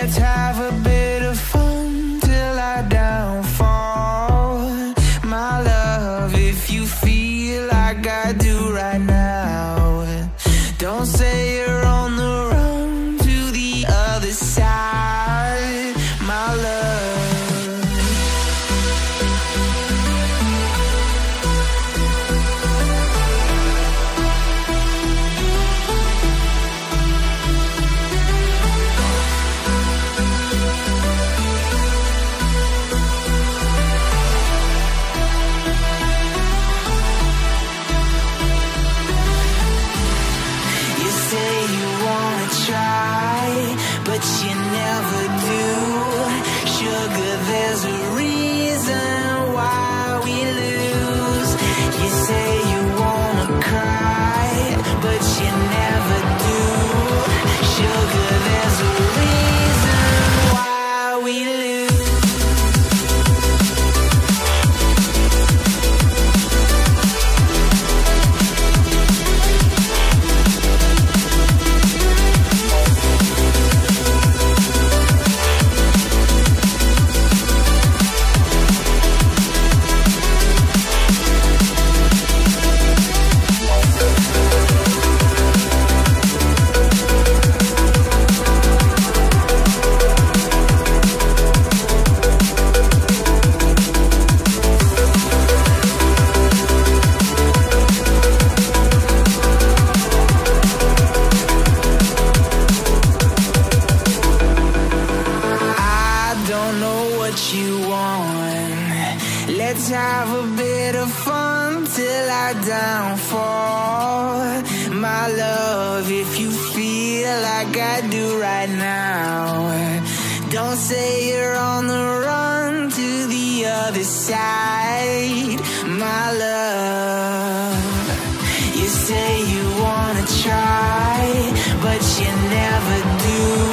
Let's have a bit of fun till I downfall. My love, if you feel like I do right now, don't say you're on the run to the other side, my love. But you never do. Sugar, there's a reason why we lose. You say you wanna cry, but you never do. Sugar, there's a reason why we lose. Let's have a bit of fun till I downfall. My love, if you feel like I do right now, don't say you're on the run to the other side, my love. You say you wanna try, but you never do.